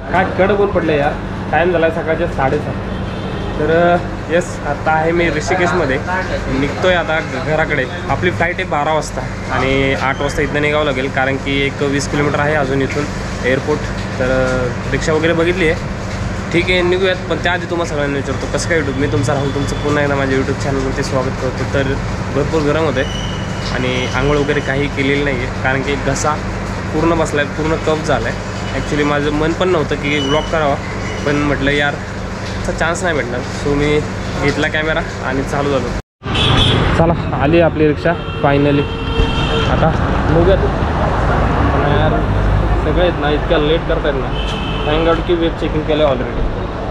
काय कडक ऊन पडलं यार. टाईम झाला सकाळचे 7:30. तर येस आता आहे मी ऋषिकेशमध्ये. निघतोय आता घराकडे. आपली फ्लाईट आहे 12 वाजता आणि 8 वाजता इथं निघावं लागेल, कारण की एक 20 किलोमीटर आहे अजून इथून एअरपोर्ट. तर रिक्षा वगैरे बघितली आहे. ठीक आहे निघूयात, पण त्याआधी तुम्हाला सगळ्यांना विचारतो कसं काय यूट्यूब. मी तुमचा राहुल तुमचं पुन्हा एकदा माझ्या यूट्यूब चॅनलवरती स्वागत करतो. तर भरपूर गरम होते आणि आंघोळ वगैरे काही केलेली नाही आहे, कारण की घसा पूर्ण बसला आहे, पूर्ण कफ झाला आहे. ॲक्च्युली माझं मन पण नव्हतं की व्लॉग करावा, पण म्हटलं यार असा चान्स नाही भेटणार. सो मी घेतला कॅमेरा आणि चालू झालो. चला आली आपली रिक्षा फायनली. आता निघूयात. पण यार सगळे आहेत ना इतक्या लेट करतायत ना. थँक गॉड की वेब चेकिंग केलं ऑलरेडी.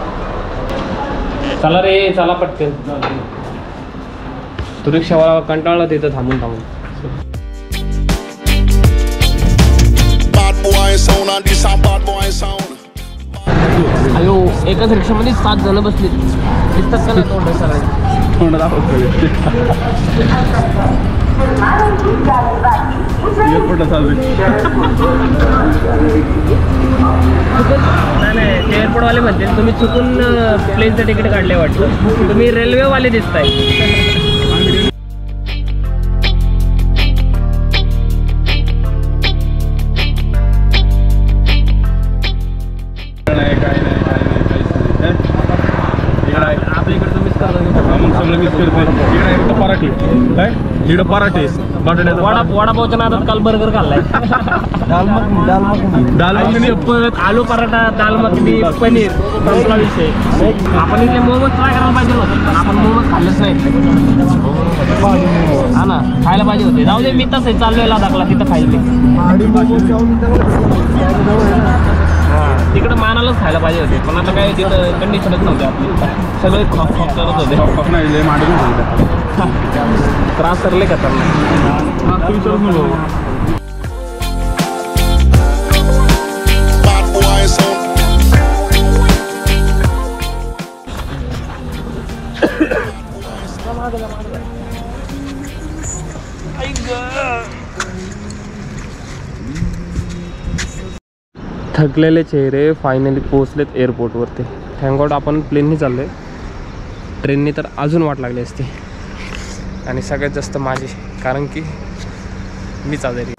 चला रे चला पटकन. तो रिक्षावाला कंटाळला तिथं थांबून थांबून. अयो एकाच रिक्षामध्ये 7 जण बसले. दिसतात का ना तोंड सगळे. तोंड नाही ते एअरपोर्टवाले म्हणते तुम्ही चुकून प्लेनचं तिकीट काढले वाटतं. तुम्ही रेल्वेवाले दिसताय. पराठे वडापावच्या नादात काल बर्गर खाल्लाय. दाल मखनी परत आलू पराठा, दाल मखनी, पनीर. संपला विषय. आपण इथे मोमोज ट्राय करायला पाहिजे होते, पण आपण मोमोज खाल्लेच नाही. हा ना खायला पाहिजे होते. जाऊ दे मी तसं चाललोय लडाखला, तिथं खायला. तिकडं मानालाच खायला पाहिजे होते, पण आता काय तिथं कंडिशनच नव्हते आपली. सगळे खॉप करत होते. त्रास करले का त्यांना. थकलेले चेहरे फायनली पोहोचलेत एअरपोर्टवरती. थँक गॉड आपण प्लेननी चाललो आहे. ट्रेननी तर अजून वाट लागली असते, आणि सगळ्यात जास्त माझी, कारण की मीच आजारी.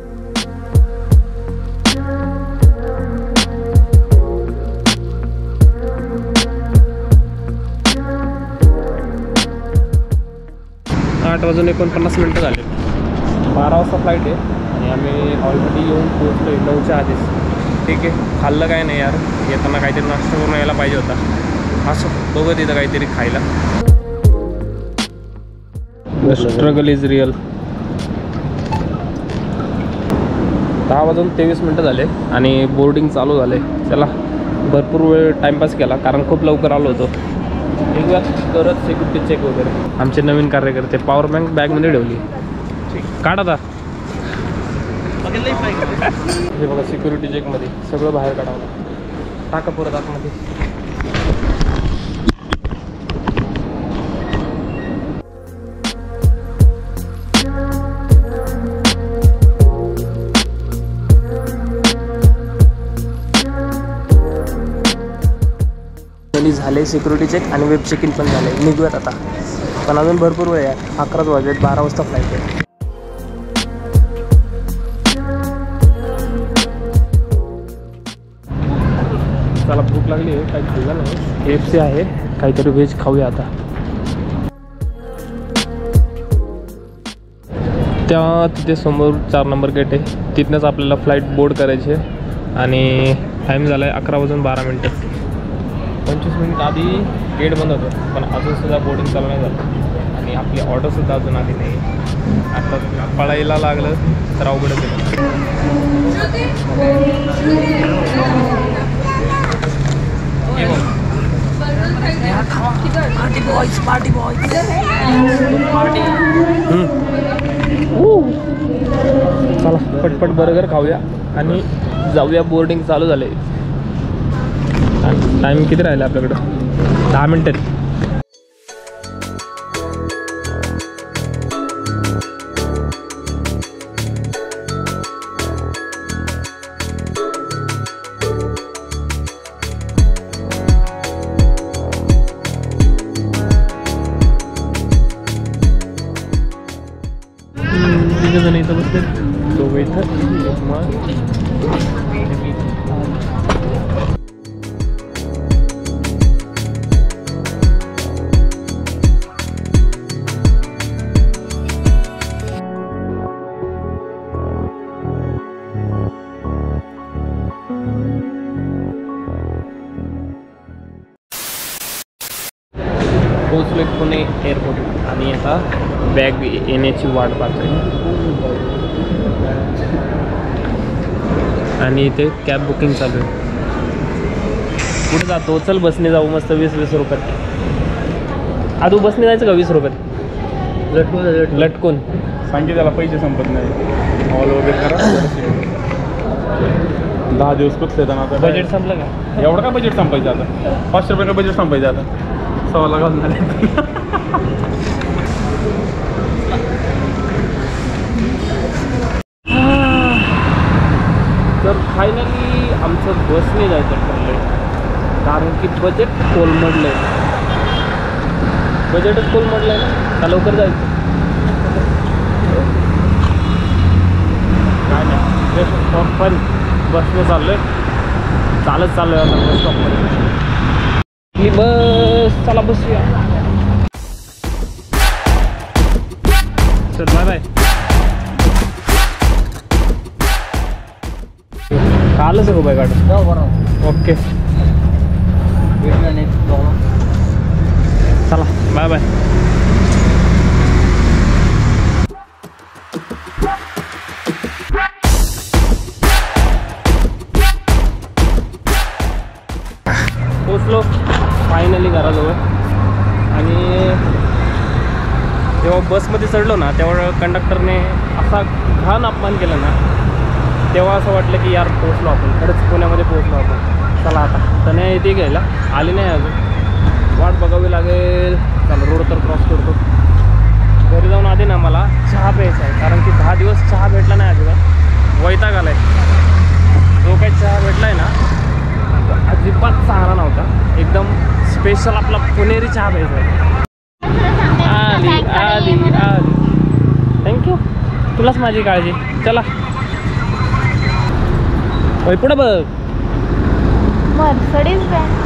आठ वाजून 49 झाले. 12 वाजता फ्लाईट आहे आणि आम्ही ऑलरेडी येऊन पोहोचलो आहे 9च्या आधीच. ठीक आहे खाल्लं काय नाही यार, येताना काहीतरी नाश्ता करून यायला पाहिजे होता. असं बघत इथं काहीतरी खायला. The struggle is real. 10 वाजून 23 झाले आणि बोर्डिंग चालू झाले. चला भरपूर वेळ टाईमपास केला, कारण खूप लवकर आलो होतो. एकदा करत सिक्युरिटी चेक वगैरे. आमचे नवीन कार्यकर्ते पॉवर बँक बॅगमध्ये ठेवली. काढ आता. हे बघा सिक्युरिटी चेकमध्ये सगळं बाहेर काढावं. टाका परत आतमध्ये. झाले सिक्युरिटी चेक आणि वेब चेक इन पण झाले. निघूयात आता, पण अजून भरपूर वेळ आहे. 11 वाजलेत. 12 वाजता फ्लाईट आहे. चला भूक लागली आहे, काही खाल्लं नाही. KFC आहे, काहीतरी व्हेज खाऊया आता. त्या तिथे समोर 4 नंबर गेट आहे, तिथनंच आपल्याला फ्लाईट बोर्ड करायची आहे. आणि टाईम झाला आहे 11 वाजून 12 मिनटं. 25 मिनिट आधी गेट बंद होतं, पण अजूनसुद्धा बोर्डिंग चालू नाही झालं आणि आपली ऑर्डरसुद्धा अजून आली नाही. आता पळायला लागलं तर अवघडच आहे. चला पटपट बर्गर खाऊया आणि जाऊया. बोर्डिंग चालू झाले. टाइम किती राहिला आपल्याकडं? 10 मिनिटं. जण इथं बसले, दोघं इथं मग पोचलो पुणे एअरपोर्ट आणि आता बॅग येण्याची वाट पाहतोय आणि इथे कॅब बुकिंग चालू आहे. कुठे जातो? चल बसने जाऊ मस्त 20-20 रुपयात. आदू बसने जायचं का 20 रुपयात? लटकून सांगितलं त्याला पैसे संपत नाही. हॉल वगैरे करा 10 दिवस कुठले तर आता बजेट संपलं का? एवढं काय बजेट संपायचं आता? 500 रुपये का बजेट संपायचं आता? 100 ला घालून झाले. तर फायनली आमचं बसने जायचं ठरलं आहे कारण की बजेट कोलमडलं आहे. बजेटच कोलमडलं आहे ना, का लवकर जायचं काय नाही, जस्ट फॉर फन बसने चाललो आहे. चालत चाललो आहे आता बस स्टॉपमध्ये. ही बस, चला बसूया. चल बाय बाय. कालच आहे बाय गाडी. ओके चला बाय बाय. पोचलो फायनली घराजवळ. आणि जेव्हा बसमध्ये चढलो ना तेव्हा कंडक्टरने असा घाण अपमान केला ना, तेव्हा असं वाटलं की यार पोचलो आपण, खरंच पुण्यामध्ये पोचलो आपण. चला आता तने येते घ्यायला, आली नाही अजून, वाट बघावी लागेल. चला रोड तर क्रॉस करतो. घरी जाऊन आधी ना मला चहा प्यायचा आहे कारण की 10 दिवस चहा भेटला नाही अजिबात. वैताग आला आहे. जो काही चहा भेटला आहे ना अजिबात चांगला नव्हता. एकदम स्पेशल आपला पुणेरी चहा प्यायचा आहे. आली आली आली. थँक्यू, तुलाच माझी काळजी. चला पुढं बघ. Mercedes bank